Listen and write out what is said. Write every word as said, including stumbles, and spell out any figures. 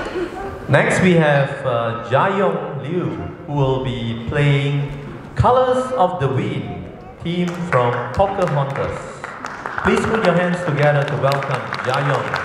Next we have uh, Jayoung Liu, who will be playing Colors of the Wind, theme from Pocahontas. Please put your hands together to welcome Jayoung.